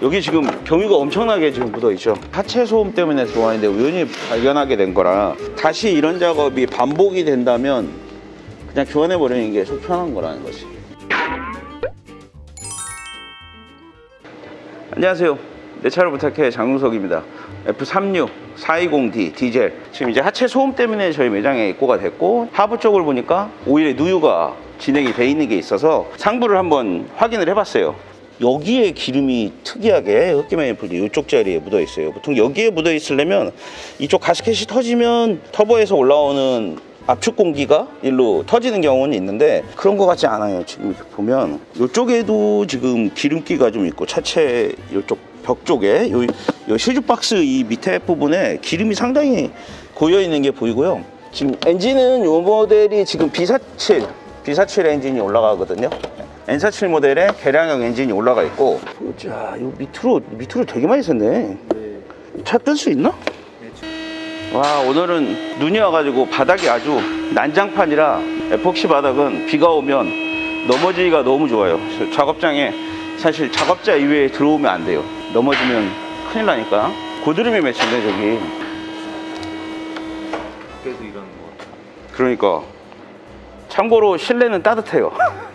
여기 지금 경유가 엄청나게 지금 묻어있죠. 하체 소음 때문에 들어왔는데 우연히 발견하게 된 거라 다시 이런 작업이 반복이 된다면 그냥 교환해버리는 게 속 편한 거라는 거지. 안녕하세요. 내 차를 부탁해 장용석입니다. F36 420D 디젤 지금 이제 하체 소음 때문에 저희 매장에 입고가 됐고, 하부 쪽을 보니까 오일에 누유가 진행이 돼 있는 게 있어서 상부를 한번 확인을 해봤어요. 여기에 기름이 특이하게 흑기 매니폴드 이쪽 자리에 묻어 있어요. 보통 여기에 묻어 있으려면 이쪽 가스켓이 터지면 터보에서 올라오는 압축 공기가 일로 터지는 경우는 있는데 그런 것 같지 않아요. 지금 이렇게 보면 이쪽에도 지금 기름기가 좀 있고, 차체 이쪽 벽 쪽에 요 시즈 박스 이 밑에 부분에 기름이 상당히 고여 있는 게 보이고요. 지금 엔진은 요 모델이 지금 B47 엔진이 올라가거든요. N47 모델에 개량형 엔진이 올라가 있고, 자, 요 밑으로 되게 많이 샜네. 차 뜰 수 있나? 와, 오늘은 눈이 와가지고 바닥이 아주 난장판이라 에폭시 바닥은 비가 오면 넘어지기가 너무 좋아요. 작업장에 사실 작업자 이외에 들어오면 안 돼요. 넘어지면 큰일 나니까. 고드름이 맺힌데 저기. 밖에서 일하는 거 같아. 그러니까. 참고로 실내는 따뜻해요.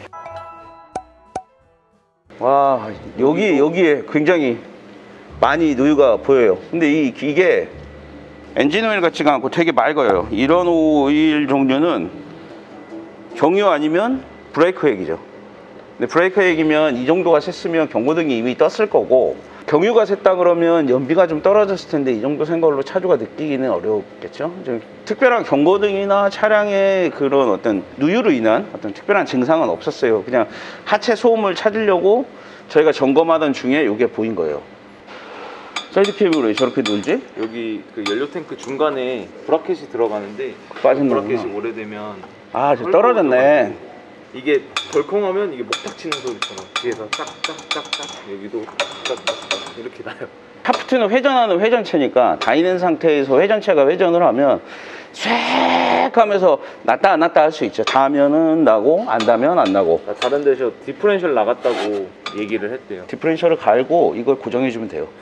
와, 여기에 굉장히 많이 누유가 보여요. 근데 이게 엔진 오일 같지가 않고 되게 맑아요. 이런 오일 종류는 경유 아니면 브레이크 액이죠. 근데 브레이크 액이면 이 정도가 샜으면 경고등이 이미 떴을 거고, 경유가 샜다 그러면 연비가 좀 떨어졌을 텐데 이 정도 센 걸로 차주가 느끼기는 어렵겠죠. 특별한 경고등이나 차량의 그런 어떤 누유로 인한 어떤 특별한 증상은 없었어요. 그냥 하체 소음을 찾으려고 저희가 점검하던 중에 이게 보인 거예요. 사이드 캠으로 왜 저렇게 놀지? 여기 그 연료 탱크 중간에 브라켓이 들어가는데 빠진 브라켓이 거구나. 오래되면 저 떨어졌네. 이게 덜컹하면 이게 목탁 치는 소리처럼 뒤에서 짝짝짝짝 여기도 짝짝짝 이렇게 나요. 샤프트는 회전하는 회전체니까 다 있는 상태에서 회전체가 회전을 하면 촤익 하면서 났다 안 났다 할 수 있죠. 닿으면은 나고 안 닿으면 안 나고. 다른 데서 디퍼렌셜 나갔다고 얘기를 했대요. 디퍼렌셜을 갈고 이걸 고정해 주면 돼요.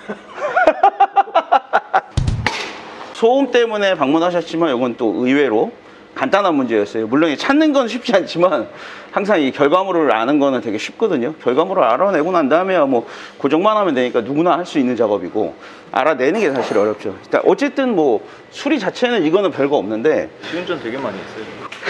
소음 때문에 방문하셨지만 이건 또 의외로 간단한 문제였어요. 물론 찾는 건 쉽지 않지만 항상 이 결과물을 아는 거는 되게 쉽거든요. 결과물을 알아내고 난 다음에 뭐 고정만 하면 되니까 누구나 할 수 있는 작업이고, 알아내는 게 사실 어렵죠. 일단 어쨌든 뭐 수리 자체는 이거는 별거 없는데, 시운전 되게 많이 했어요.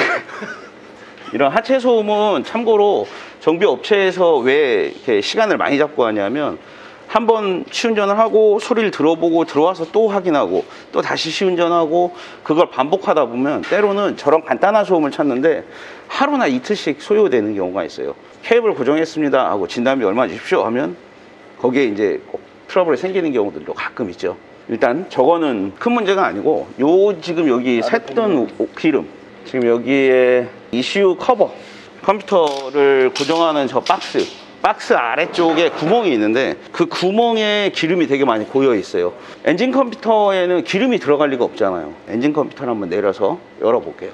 이런 하체 소음은 참고로 정비 업체에서 왜 이렇게 시간을 많이 잡고 하냐면, 한번 시운전을 하고 소리를 들어보고 들어와서 또 확인하고 또 다시 시운전하고 그걸 반복하다 보면 때로는 저런 간단한 소음을 찾는데 하루나 이틀씩 소요되는 경우가 있어요. 케이블 고정했습니다 하고 진단비 얼마 주십시오 하면 거기에 이제 꼭 트러블이 생기는 경우들도 가끔 있죠. 일단 저거는 큰 문제가 아니고, 지금 여기 샜던 기름, 지금 여기에 ECU 커버, 컴퓨터를 고정하는 저 박스 아래쪽에 구멍이 있는데 그 구멍에 기름이 되게 많이 고여 있어요. 엔진 컴퓨터에는 기름이 들어갈 리가 없잖아요. 엔진 컴퓨터를 한번 내려서 열어볼게요.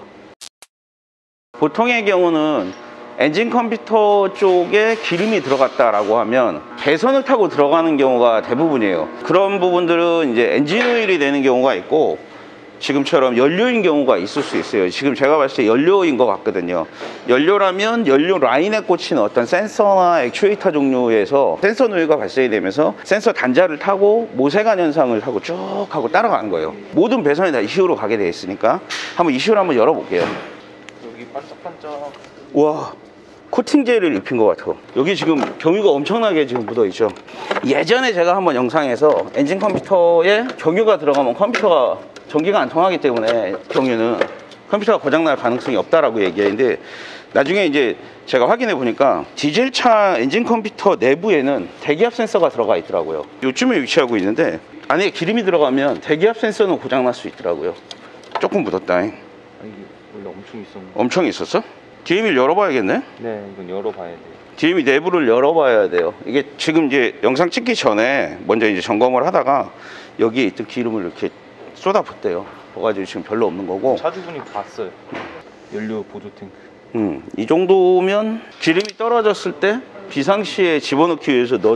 보통의 경우는 엔진 컴퓨터 쪽에 기름이 들어갔다라고 하면 배선을 타고 들어가는 경우가 대부분이에요. 그런 부분들은 이제 엔진 오일이 되는 경우가 있고, 지금처럼 연료인 경우가 있을 수 있어요. 지금 제가 봤을 때 연료인 것 같거든요. 연료라면 연료 라인에 꽂힌 어떤 센서나 액추에이터 종류에서 센서 누유가 발생이 되면서 센서 단자를 타고 모세관 현상을 하고 쭉 하고 따라가는 거예요. 모든 배선이 다 ECU로 가게 되어 있으니까 한번 ECU를 한번 열어볼게요. 여기 반짝반짝. 와, 코팅제를 입힌 것 같아요. 여기 지금 경유가 엄청나게 지금 묻어있죠. 예전에 제가 한번 영상에서 엔진 컴퓨터에 경유가 들어가면 컴퓨터가 전기가 안 통하기 때문에 경유는 컴퓨터가 고장날 가능성이 없다라고 얘기했는데, 나중에 이제 제가 확인해 보니까 디젤차 엔진 컴퓨터 내부에는 대기압 센서가 들어가 있더라고요. 요쯤에 위치하고 있는데 안에 기름이 들어가면 대기압 센서는 고장날 수 있더라고요. 조금 묻었다. 아니, 이게 원래 엄청 있었는데. 엄청 있었어? DM을 열어봐야겠네? 네, 이건 열어봐야 돼요. DM이 내부를 열어봐야 돼요. 이게 지금 이제 영상 찍기 전에 먼저 이제 점검을 하다가 여기에 있던 기름을 이렇게 쏟아붓대요. 그래가지고 지금 별로 없는 거고. 차주분이 봤어요. 연료 보조 탱크. 이 정도면 기름이 떨어졌을 때 비상시에 집어넣기 위해서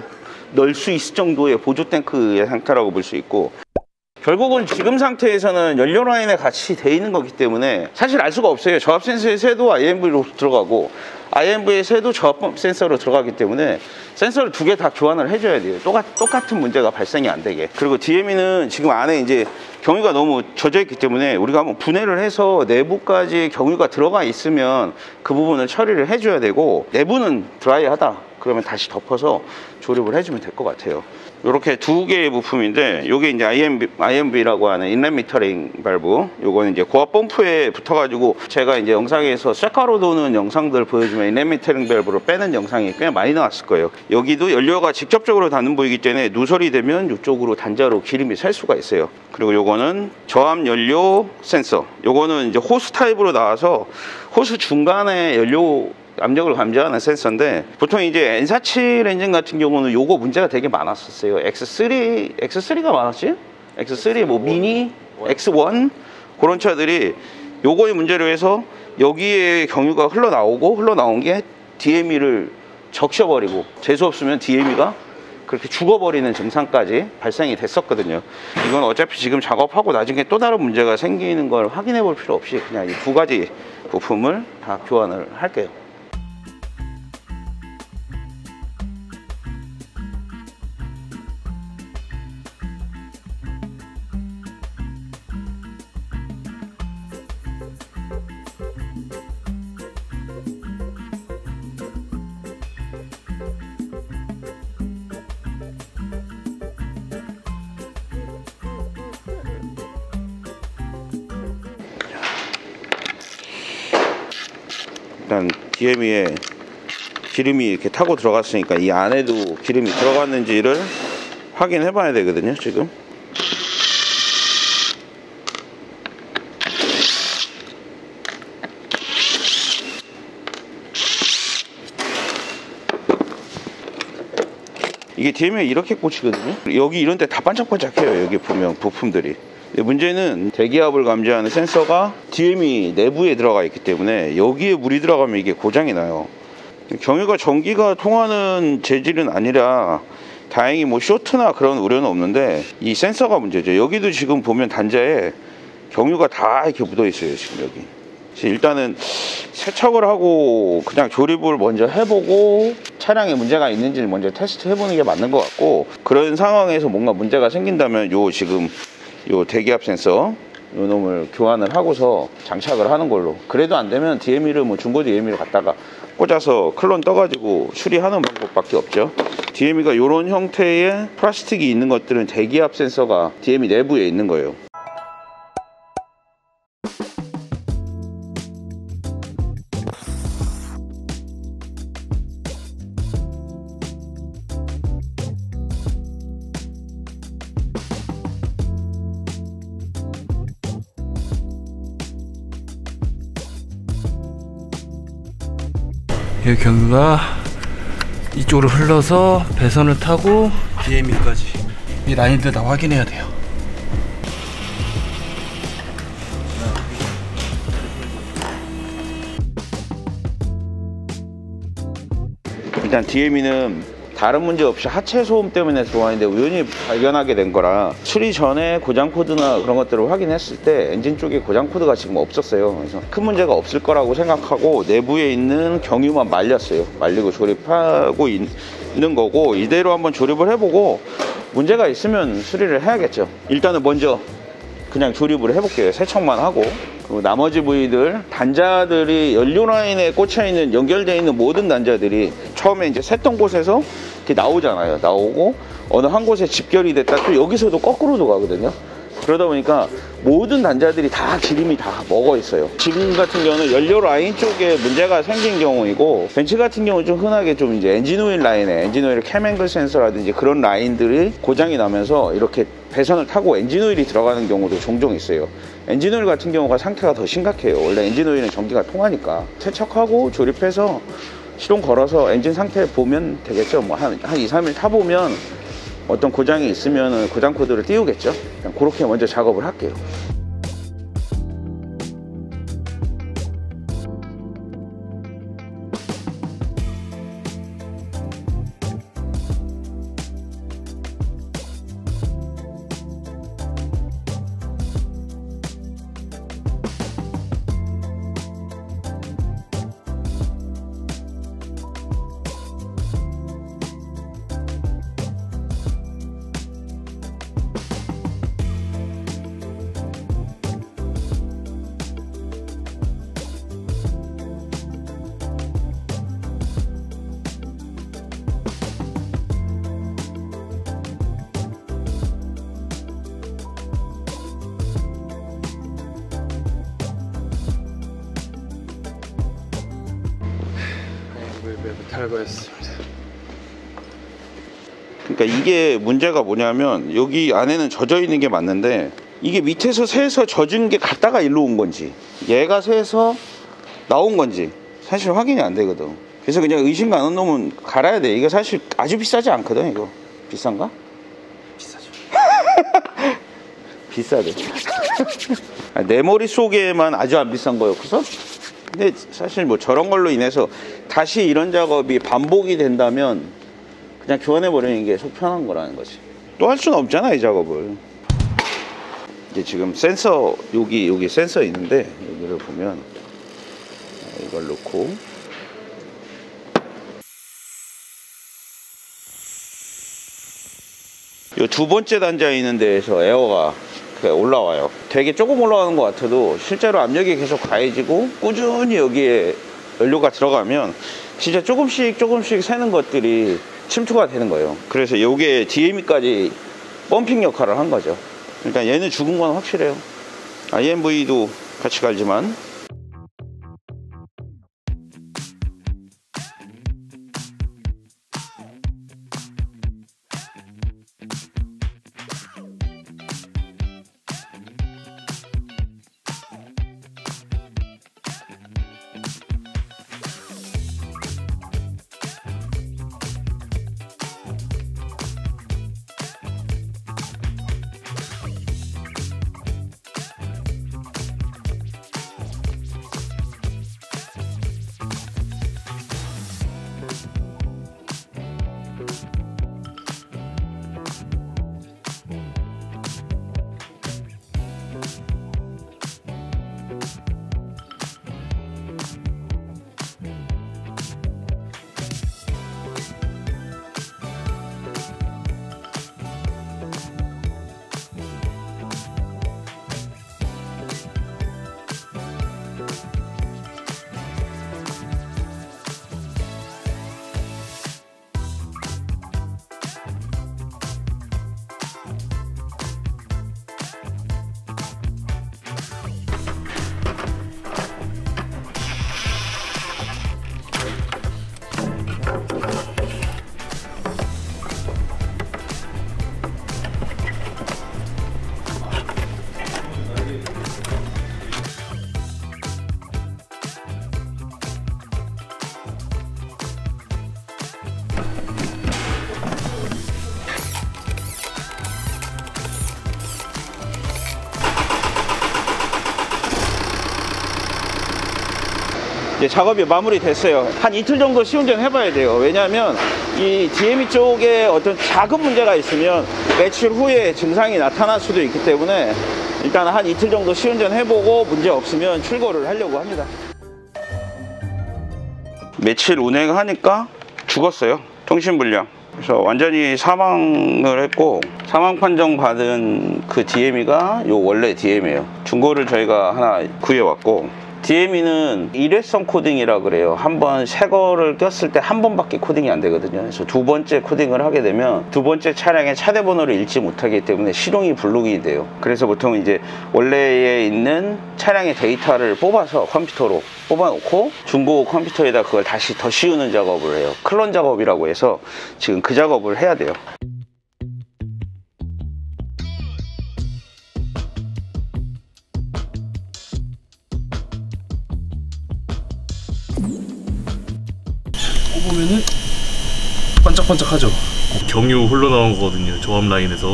넣을 수 있을 정도의 보조 탱크의 상태라고 볼 수 있고, 결국은 지금 상태에서는 연료 라인에 같이 돼 있는 거기 때문에 사실 알 수가 없어요. 저압 센서의 새도 IMV로 들어가고 IMV의 새도 저압 센서로 들어가기 때문에 센서를 두 개 다 교환을 해줘야 돼요. 똑같은 문제가 발생이 안 되게. 그리고 DME는 지금 안에 이제 경유가 너무 젖어 있기 때문에 우리가 한번 분해를 해서 내부까지 경유가 들어가 있으면 그 부분을 처리를 해줘야 되고, 내부는 드라이하다 그러면 다시 덮어서 조립을 해주면 될 것 같아요. 이렇게 두 개의 부품인데, 요게 이제 IMV라고 하는 인렛 미터링 밸브, 요거는 이제 고압 펌프에 붙어가지고 제가 이제 영상에서 쇠가로 도는 영상들 보여주면 인렛 미터링 밸브로 빼는 영상이 꽤 많이 나왔을 거예요. 여기도 연료가 직접적으로 닿는 부위이기 때문에 누설이 되면 이쪽으로 단자로 기름이 셀 수가 있어요. 그리고 요거는 저압 연료 센서, 요거는 이제 호스 타입으로 나와서 호스 중간에 연료 압력을 감지하는 센서인데, 보통 이제 N47 엔진 같은 경우는 요거 문제가 되게 많았었어요. X3가 많았지? X3 뭐 미니, X1 그런 차들이 요거의 문제로 해서 여기에 경유가 흘러나온 게 DME를 적셔버리고, 재수 없으면 DME가 그렇게 죽어버리는 증상까지 발생이 됐었거든요. 이건 어차피 지금 작업하고 나중에 또 다른 문제가 생기는 걸 확인해 볼 필요 없이 그냥 이 두 가지 부품을 다 교환을 할게요. 일단 DME에 기름이 이렇게 타고 들어갔으니까 이 안에도 기름이 들어갔는지를 확인해 봐야 되거든요. 지금 이게 DME에 이렇게 꽂히거든요. 여기 이런 데 다 반짝반짝해요. 여기 보면 부품들이. 문제는 대기압을 감지하는 센서가 DME 내부에 들어가 있기 때문에 여기에 물이 들어가면 이게 고장이 나요. 경유가 전기가 통하는 재질은 아니라 다행히 뭐 쇼트나 그런 우려는 없는데 이 센서가 문제죠. 여기도 지금 보면 단자에 경유가 다 이렇게 묻어 있어요. 지금 여기. 그래서 일단은 세척을 하고 그냥 조립을 먼저 해보고 차량에 문제가 있는지를 먼저 테스트 해보는 게 맞는 것 같고, 그런 상황에서 뭔가 문제가 생긴다면 지금 요 대기압 센서 요 놈을 교환을 하고서 장착을 하는 걸로, 그래도 안 되면 DME를 뭐 중고 DME를 갖다가 꽂아서 클론 떠가지고 수리하는 방법밖에 없죠. DME가 이런 형태의 플라스틱이 있는 것들은 대기압 센서가 DME 내부에 있는 거예요. 이 경유가 이쪽으로 흘러서 배선을 타고 DME까지 이 라인들 다 확인해야 돼요. 일단 DME는 다른 문제 없이 하체 소음 때문에 들어왔는데 우연히 발견하게 된 거라, 수리 전에 고장 코드나 그런 것들을 확인했을 때 엔진 쪽에 고장 코드가 지금 없었어요. 그래서 큰 문제가 없을 거라고 생각하고 내부에 있는 경유만 말렸어요. 말리고 조립하고 있는 거고, 이대로 한번 조립을 해보고 문제가 있으면 수리를 해야겠죠. 일단은 먼저 그냥 조립을 해볼게요. 세척만 하고. 그리고 나머지 부위들, 단자들이 연료 라인에 꽂혀있는, 연결되어 있는 모든 단자들이 처음에 이제 샜던 곳에서 이렇게 나오잖아요. 나오고 어느 한 곳에 집결이 됐다 또 여기서도 거꾸로도 가거든요. 그러다 보니까 모든 단자들이 다 기름이 다 먹어 있어요. 지금 같은 경우는 연료 라인 쪽에 문제가 생긴 경우이고, 벤츠 같은 경우는 좀 흔하게 좀 이제 엔진 오일 라인에, 엔진 오일 캠앵글 센서라든지 그런 라인들이 고장이 나면서 이렇게 배선을 타고 엔진 오일이 들어가는 경우도 종종 있어요. 엔진 오일 같은 경우가 상태가 더 심각해요. 원래 엔진 오일은 전기가 통하니까. 세척하고 조립해서 시동 걸어서 엔진 상태 보면 되겠죠. 뭐 한 2, 3일 타보면 어떤 고장이 있으면 고장 코드를 띄우겠죠. 그냥 그렇게 먼저 작업을 할게요. 제거했습니다. 그러니까 이게 문제가 뭐냐면 여기 안에는 젖어 있는 게 맞는데 이게 밑에서 새서 젖은 게 갔다가 일로 온 건지 얘가 새서 나온 건지 사실 확인이 안 되거든. 그래서 그냥 의심 가는 놈은 갈아야 돼. 이게 사실 아주 비싸지 않거든. 이거 비싼가? 비싸죠. 비싸대. 내 머릿속에만 아주 안 비싼 거였거든. 근데 사실 뭐 저런 걸로 인해서 다시 이런 작업이 반복이 된다면 그냥 교환해버리는 게 속 편한 거라는 거지. 또 할 수는 없잖아 이 작업을. 이제 지금 센서 여기 센서 있는데 여기를 보면 이걸 놓고 이 두 번째 단자에 있는 데에서 에어가 올라와요. 되게 조금 올라가는 것 같아도 실제로 압력이 계속 가해지고 꾸준히 여기에 연료가 들어가면 진짜 조금씩 새는 것들이 침투가 되는 거예요. 그래서 이게 DME까지 펌핑 역할을 한 거죠. 그러니까 얘는 죽은 건 확실해요. IMV도 같이 갈지만. 이제 작업이 마무리됐어요. 한 이틀 정도 시운전 해봐야 돼요. 왜냐하면 이 DME 쪽에 어떤 작은 문제가 있으면 며칠 후에 증상이 나타날 수도 있기 때문에 일단 한 이틀 정도 시운전 해보고 문제 없으면 출고를 하려고 합니다. 며칠 운행하니까 죽었어요. 통신불량. 그래서 완전히 사망을 했고, 사망 판정 받은 그 DME가 요 원래 DME예요. 중고를 저희가 하나 구해왔고, DME는 일회성 코딩이라 그래요. 한번 새 거를 꼈을 때 한 번밖에 코딩이 안 되거든요. 그래서 두 번째 코딩을 하게 되면 두 번째 차량의 차대 번호를 읽지 못하기 때문에 시동이 불룩이 돼요. 그래서 보통 이제 원래에 있는 차량의 데이터를 뽑아서 컴퓨터로 뽑아놓고 중고 컴퓨터에다 그걸 다시 더 씌우는 작업을 해요. 클론 작업이라고 해서 지금 그 작업을 해야 돼요. 보면은 반짝반짝하죠. 경유 흘러나온 거거든요, 조합 라인에서.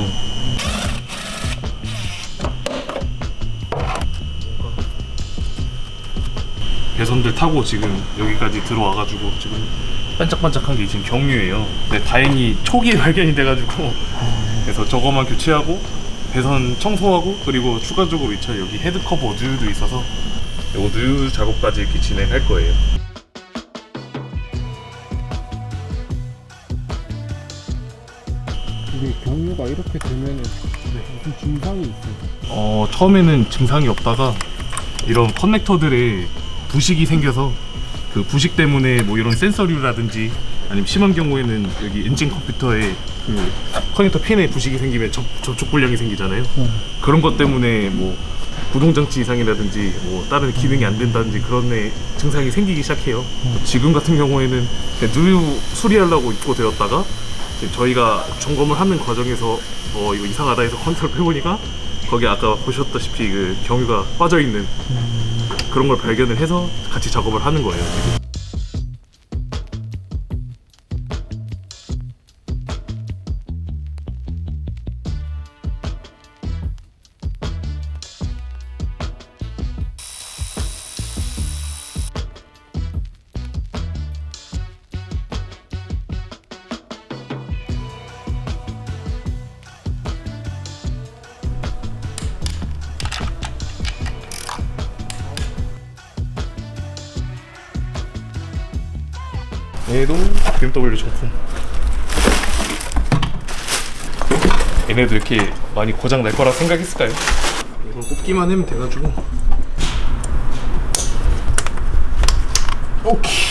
배선들 타고 지금 여기까지 들어와가지고 지금 반짝반짝한 게 지금 경유예요. 근데 다행히 초기에 발견이 돼가지고 그래서 저거만 교체하고 배선 청소하고, 그리고 추가적으로 이 차 여기 헤드커버 누유도 있어서 요 누유 작업까지 이렇게 진행할 거예요. 이게 경유가 이렇게 되면 무슨 증상이 있어요? 처음에는 증상이 없다가 이런 커넥터들에 부식이 생겨서 그 부식 때문에 뭐 이런 센서류라든지 아니면 심한 경우에는 여기 엔진 컴퓨터에 그 커넥터 핀에 부식이 생기면 접촉 불량이 생기잖아요. 그런 것 때문에 뭐 구동장치 이상이라든지 뭐 다른 기능이 안 된다든지 그런 증상이 생기기 시작해요. 지금 같은 경우에는 누유 수리하려고 입고되었다가 저희가 점검을 하는 과정에서 이거 이상하다 해서 컨트롤 해보니까 거기 아까 보셨다시피 그 경유가 빠져있는 그런 걸 발견을 해서 같이 작업을 하는 거예요. 지금. 얘도 BMW 정품. 얘네도 이렇게 많이 고장 날 거라 생각했을까요? 이걸 꼽기만 하면 돼가지고. 오케이.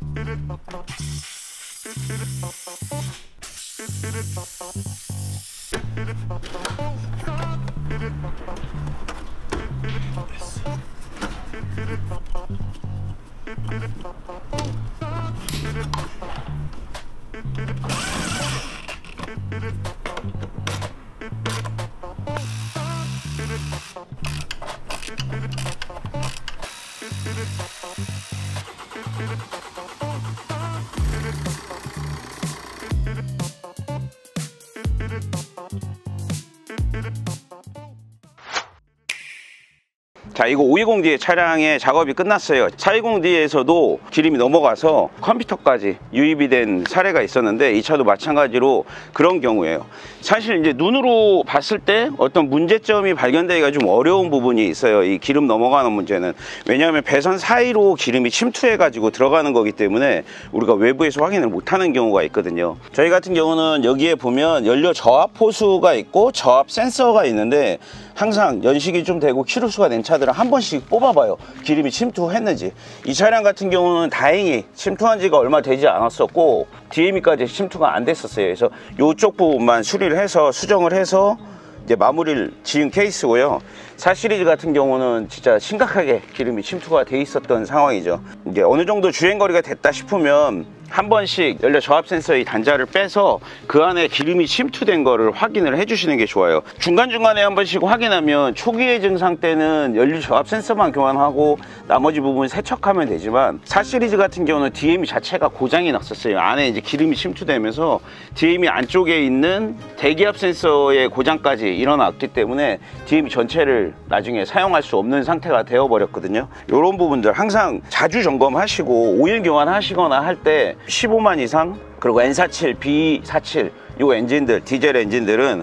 자, 이거 520D 차량의 작업이 끝났어요. 420D에서도 기름이 넘어가서 컴퓨터까지 유입이 된 사례가 있었는데 이 차도 마찬가지로 그런 경우예요. 사실 이제 눈으로 봤을 때 어떤 문제점이 발견되기가 좀 어려운 부분이 있어요. 이 기름 넘어가는 문제는. 왜냐하면 배선 사이로 기름이 침투해 가지고 들어가는 거기 때문에 우리가 외부에서 확인을 못하는 경우가 있거든요. 저희 같은 경우는 여기에 보면 연료 저압 호수가 있고 저압 센서가 있는데 항상 연식이 좀 되고 키로수가 된 차들은 한 번씩 뽑아봐요. 기름이 침투했는지. 이 차량 같은 경우는 다행히 침투한 지가 얼마 되지 않았었고 DME까지 침투가 안 됐었어요. 그래서 이쪽 부분만 수리를 해서 수정을 해서 이제 마무리를 지은 케이스고요. 4시리즈 같은 경우는 진짜 심각하게 기름이 침투가 돼 있었던 상황이죠. 이제 어느 정도 주행거리가 됐다 싶으면 한 번씩 연료 저압 센서의 단자를 빼서 그 안에 기름이 침투된 거를 확인을 해주시는 게 좋아요. 중간중간에 한 번씩 확인하면 초기의 증상 때는 연료 저압 센서만 교환하고 나머지 부분 세척하면 되지만 4시리즈 같은 경우는 DME 자체가 고장이 났었어요. 안에 이제 기름이 침투되면서 DME 안쪽에 있는 대기압 센서의 고장까지 일어났기 때문에 DME 전체를 나중에 사용할 수 없는 상태가 되어버렸거든요. 이런 부분들 항상 자주 점검하시고 오일 교환하시거나 할 때 15만 이상 그리고 N47, B47 요 엔진들 디젤 엔진들은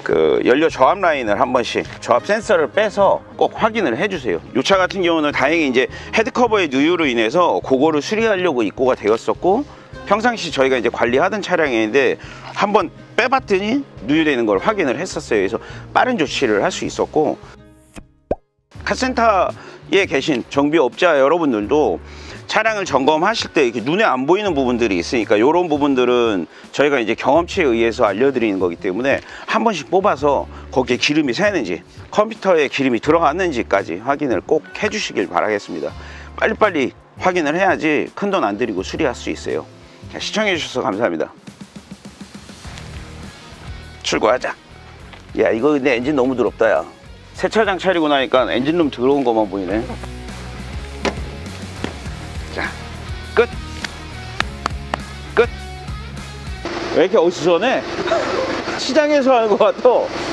그 연료 저압 라인을 한 번씩 저압 센서를 빼서 꼭 확인을 해주세요. 이 차 같은 경우는 다행히 이제 헤드커버의 누유로 인해서 그거를 수리하려고 입고가 되었었고 평상시 저희가 이제 관리하던 차량인데 한번 빼봤더니 누유되는 걸 확인을 했었어요. 그래서 빠른 조치를 할 수 있었고 카센터에 계신 정비업자 여러분들도 차량을 점검하실 때 이렇게 눈에 안 보이는 부분들이 있으니까 이런 부분들은 저희가 이제 경험치에 의해서 알려드리는 거기 때문에 한 번씩 뽑아서 거기에 기름이 새는지 컴퓨터에 기름이 들어갔는지까지 확인을 꼭 해주시길 바라겠습니다. 빨리빨리 확인을 해야지 큰돈 안 들이고 수리할 수 있어요. 시청해 주셔서 감사합니다. 출고하자. 야, 이거 근데 엔진 너무 더럽다. 야, 새 차장 차리고 나니까 엔진룸 더러운 것만 보이네. 자, 끝. 끝. 왜 이렇게 어수선해? 시장에서 하는 것 같아.